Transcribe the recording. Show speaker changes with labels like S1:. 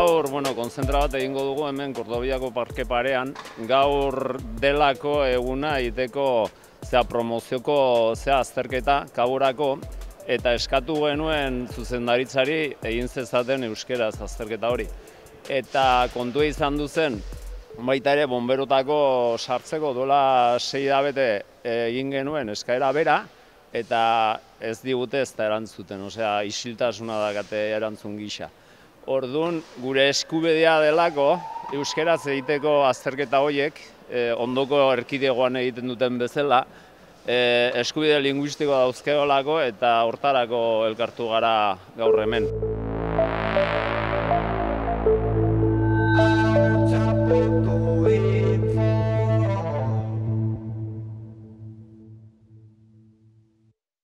S1: Gaur, konzentra bat egingo dugu hemen Kordobiako parke parean. Gaur delako eguna egiteko promozioko azterketa kaburako, eta eskatu genuen zuzendaritzari egin zezaten euskeraz azterketa hori. Eta kontua izan duzen, baita ere bonberotako sartzeko duela 6 hilabete egin genuen eskaera bera, eta ez digute ez da erantzuten, osea, isiltasuna dakate erantzun gisa. Orduan, gure eskubidea delako, euskeraz egiteko azterketa horiek, ondoko erkidegoan egiten duten bezala, eskubide linguistiko dauzkeolako eta hortarako elkartu gara gaur hemen.